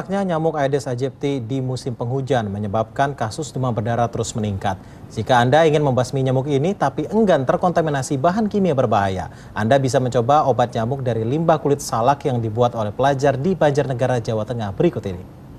Nyamuk Aedes aegypti di musim penghujan menyebabkan kasus demam berdarah terus meningkat. Jika Anda ingin membasmi nyamuk ini tapi enggan terkontaminasi bahan kimia berbahaya, Anda bisa mencoba obat nyamuk dari limbah kulit salak yang dibuat oleh pelajar di Banjarnegara, Jawa Tengah berikut ini.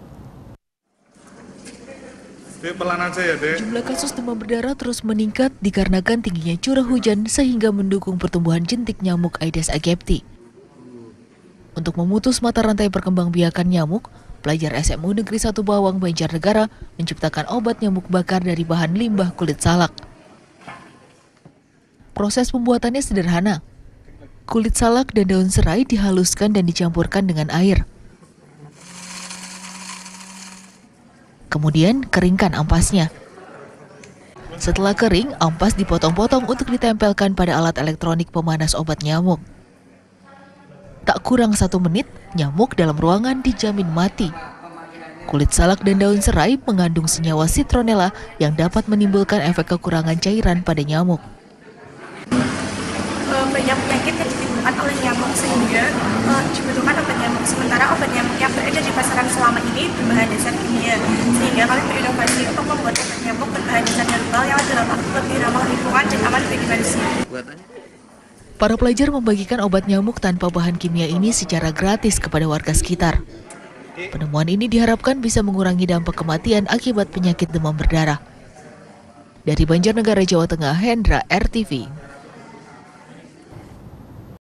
Jumlah kasus demam berdarah terus meningkat dikarenakan tingginya curah hujan sehingga mendukung pertumbuhan jentik nyamuk Aedes aegypti. Untuk memutus mata rantai perkembangbiakan nyamuk, pelajar SMU Negeri 1 Bawang Banjarnegara menciptakan obat nyamuk bakar dari bahan limbah kulit salak. Proses pembuatannya sederhana. Kulit salak dan daun serai dihaluskan dan dicampurkan dengan air. Kemudian keringkan ampasnya. Setelah kering, ampas dipotong-potong untuk ditempelkan pada alat elektronik pemanas obat nyamuk. Tak kurang 1 menit, nyamuk dalam ruangan dijamin mati. Kulit salak dan daun serai mengandung senyawa citronella yang dapat menimbulkan efek kekurangan cairan pada nyamuk. Banyak penyakit yang ditimbulkan oleh nyamuk sehingga dibutuhkan obat nyamuk. Sementara obat nyamuk yang beredar di pasaran selama ini berbahan dasar kimia, sehingga kami berinovasi untuk membuat obat nyamuk berbahan dasar herbal yang lebih ramah lingkungan dan aman bagi manusia. Para pelajar membagikan obat nyamuk tanpa bahan kimia ini secara gratis kepada warga sekitar. Penemuan ini diharapkan bisa mengurangi dampak kematian akibat penyakit demam berdarah. Dari Banjarnegara, Jawa Tengah, Hendra, RTV.